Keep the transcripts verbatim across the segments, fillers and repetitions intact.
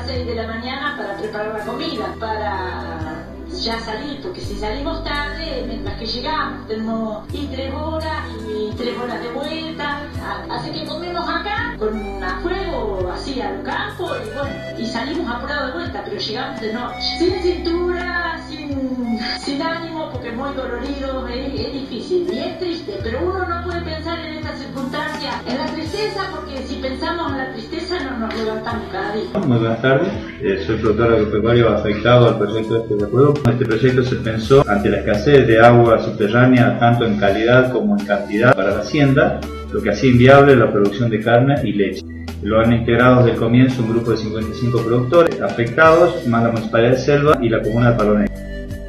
las seis de la mañana para preparar la comida, para ya salir, porque si salimos tarde, mientras que llegamos, tenemos y tres horas y tres horas de vuelta, así que comemos acá con a fuego, así al campo, y bueno, y salimos apurados de vuelta, pero llegamos de noche, sin cintura, sin, sin ánimo, porque es muy dolorido, es, es difícil y es triste, pero uno no puede pensar en esta circunstancia, en la tristeza, porque si pensamos en la tristeza no nos levantamos cada día. Muy buenas tardes, eh, soy productor agropecuario afectado al proyecto este de acuerdo. Este proyecto se pensó ante la escasez de agua subterránea, tanto en calidad como en cantidad para la hacienda, lo que hacía inviable la producción de carne y leche. Lo han integrado desde el comienzo un grupo de cincuenta y cinco productores afectados, más la Municipalidad de Selva y la Comuna de Palo Negro.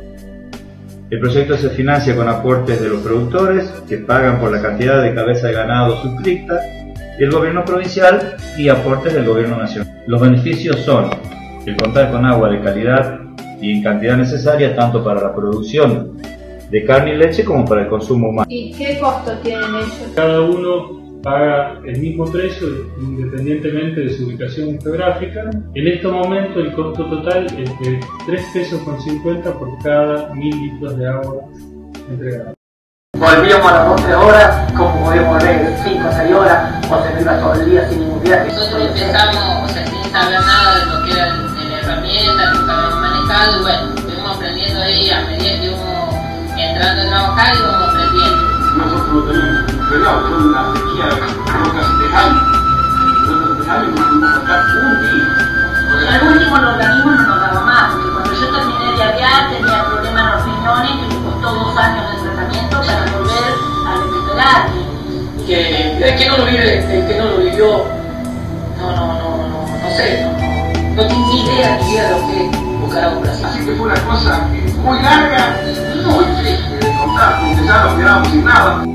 El proyecto se financia con aportes de los productores, que pagan por la cantidad de cabeza de ganado suscrita, el gobierno provincial y aportes del gobierno nacional. Los beneficios son el contar con agua de calidad y en cantidad necesaria tanto para la producción de carne y leche como para el consumo humano. ¿Y qué costos tienen ellos? Cada uno paga el mismo precio independientemente de su ubicación geográfica. En este momento el costo total es de tres pesos con cincuenta por cada mil litros de agua entregada. Volvíamos a las doce horas, como podíamos volver cinco o seis horas, o se iba todo el día sin ningún viaje. Nosotros empezamos, o sea, sin saber nada de lo que era de la herramienta, nunca habíamos manejado, y bueno, fuimos aprendiendo ahí a medida que íbamos entrando a trabajar y íbamos aprendiendo. Nosotros lo tenemos pegado, fue una sequía creo casi de años. Nosotros de años nos pudimos sacar un día. Al último el organismo no nos daba más, porque cuando yo terminé de aviar tenía problemas en los riñones que me costó dos años de tratamiento para volver a recuperarme. Que el que no lo vive, el que no lo vivió, no, no, no, no, no sé, no, no, no tiene ni idea ni idea de lo que es buscar agua. Así que fue una cosa muy larga y muy triste de contar, porque ya nos quedábamos sin nada.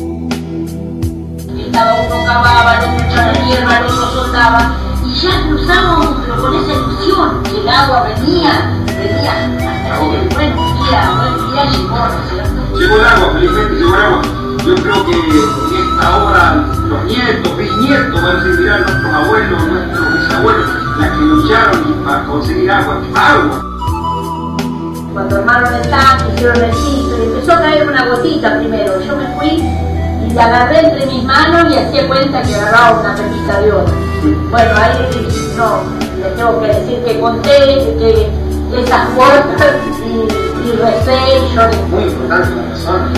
Estaba uno cavaba, el otro echaba tierra, el otro soldaba, y ya cruzamos, pero con esa ilusión, que el agua venía, venía, hasta que buen día, buen día llegó, ¿no es cierto? Llegó el agua, felizmente llegó el agua. Yo creo que en esta hora los nietos, bisnietos, van a decir, mirá, nuestros abuelos, nuestros bisabuelos, las que lucharon para conseguir agua, agua. Cuando armaron el tanque, hicieron el piso, y empezó a caer una gotita primero, yo me fui y la agarré entre mis manos y hacía cuenta que agarraba una pepita de oro. Bueno, ahí no, le tengo que decir que conté, que, que esas gotas y, y recé y lloré. Muy importante la persona.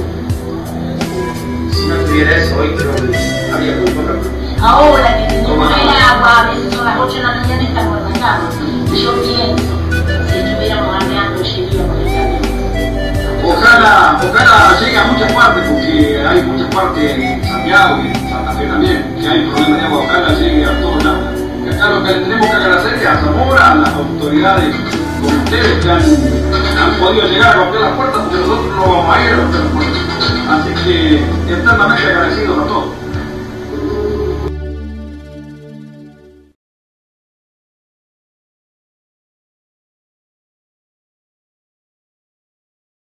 Si no estuviera eso hoy, creo que había muy poca producción. Ahora que tenemos el agua, a veces son las ocho de la mañana y estamos en la cama. Y yo pienso, si estuviéramos arreando, llegaríamos el camión. Ojalá, ojalá llegue a muchas partes, porque hay muchas partes en Santiago y en Santa Fe también, que hay problemas de agua, ojalá llegue a todos lados. Y acá lo que tenemos que agradecer es a Zamora, a las autoridades como ustedes que han, han podido llegar a romper las puertas, porque nosotros no vamos a ir a romper las puertas. Así que eternamente agradecidos a todos.